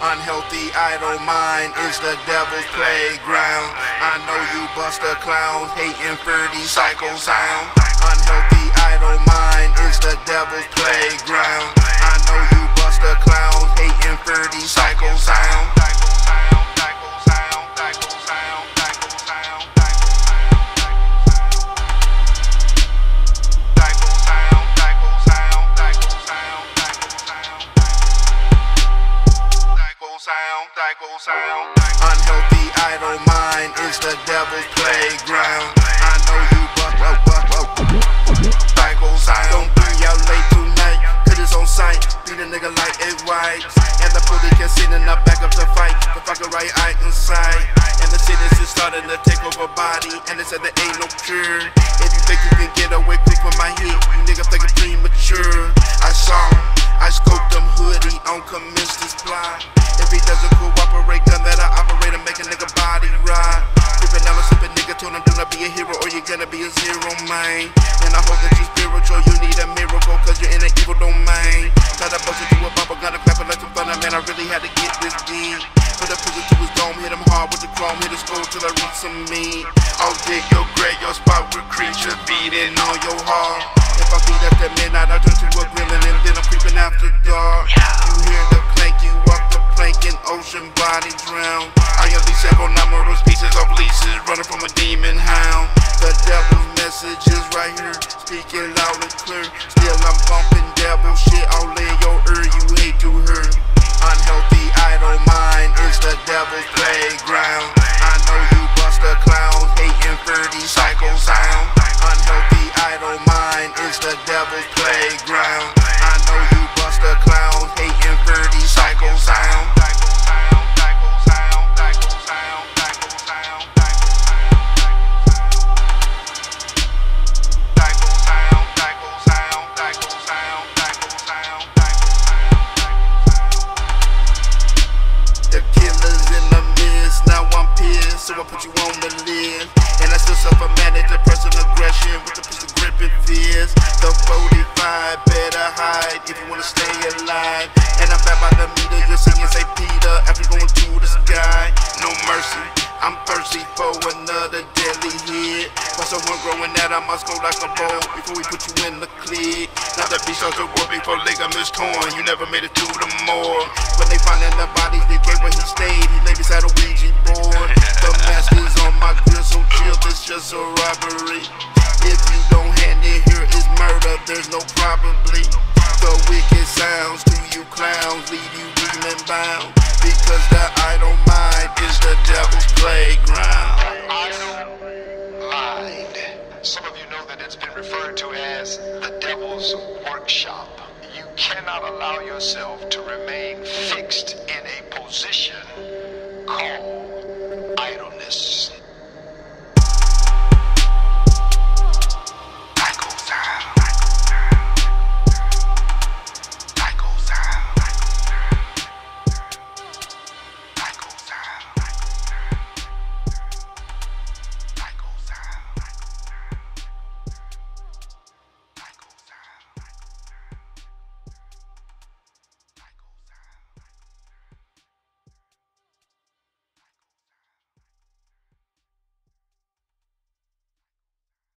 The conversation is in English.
Unhealthy idle mind is the devil's playground. I know you buster clowns hating for these psycho sound. Unhealthy idle mind is the devil's playground. I know you buster clowns hating for these psycho sound. Unhealthy idle mind is the devil's playground. I know you psycho sound. Don't be out late tonight, cause it's on sight. Beat a nigga like it white. And the police can sit in the back of the fight. The fucking right eye inside. And the citizens is starting to take over body. And they said there ain't no cure. If you think you can get away quick from my hit, you niggas think it's premature. I saw him, I scoped them hoodie on commence this plot. If he doesn't cooperate, gun that I operate and make a nigga body ride. Creeping down a sippin' nigga, told him do not be a hero or you're gonna be a zero, man. And I hope that you're spiritual, you need a miracle cause you're in an evil domain. Got a buzzer to a bubble, got a clap like some thunder, man, I really had to get this deep. Put a pistol to his dome, hit him hard with the chrome, hit his skull till I reach some meat. I'll dig your grave, your spot with creature beating on your heart. If I beat at that midnight, I turn to a gremlin and then I'm creeping after dark. You hear the clank, you walk the plank in ocean, body drown. I have these several numerous pieces of leases running from a demon hound. The devil's message is right here, speaking loud and clear. Still I'm bumping devil shit all in your ear, you hate to hear. Unhealthy idle mind is the devil's playground. I know you buster clowns hating for these psycho sound. Unhealthy idle mind is the devil's playground. I know you buster clowns hating for these psycho sound. So I put you on the list. And I still suffer manic depression, aggression with the pistol gripping fist. The 45 better hide if you wanna stay alive. And I'm back by the meter, you're singing St. Peter after going to the sky. No mercy, I'm thirsty for another deadly hit. For someone growing out, I must go like a bow before we put you in the clique. Now that beast starts to work before ligaments torn, you never made it to the morgue. When they find in the bodies, they came where he stayed. He laid beside a Ouija board. The mask is on my grill, so chill, it's just a robbery. If you don't hand it, here is murder, there's no probably. The wicked sounds to you clowns leave you demon bound. Because the idle mind is the devil's playground. Idle mind. Some of you know that it's been referred to as the devil's workshop. You cannot allow yourself to remain fixed in a position called